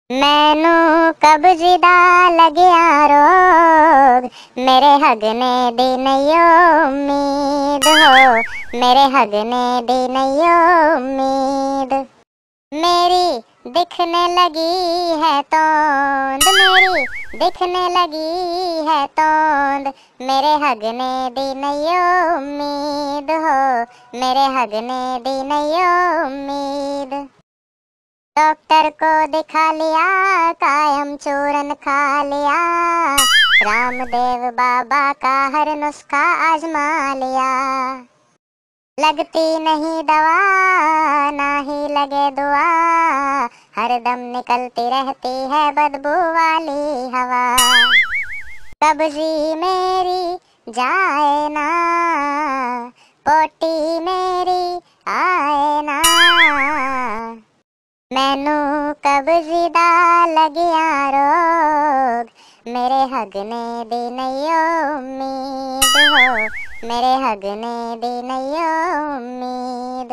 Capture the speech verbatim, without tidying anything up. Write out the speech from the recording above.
मैनू कब्जी दा लग्या रोग, मेरे हगने दी नहीं उम्मीद हो, मेरे हगने दी नहीं उम्मीद। मेरी दिखने लगी है तोंद, मेरी दिखने लगी है तोंद, मेरे हगने दी नहीं उम्मीद हो, मेरे हगने दी नहीं उम्मीद। डॉक्टर को दिखा लिया, कायम चूरन खा लिया, रामदेव बाबा का हर नुस्खा आजमा लिया। लगती नहीं दवा ना ही लगे दुआ, हर दम निकलती रहती है बदबू वाली हवा। कब्जी मेरी जाए ना, पोटी मेरी आए ना, मैनू कब्जी दा लग्या रोग, मेरे हगने दी नहीं उम्मीद हो, मेरे हगने दी नहीं उम्मीद।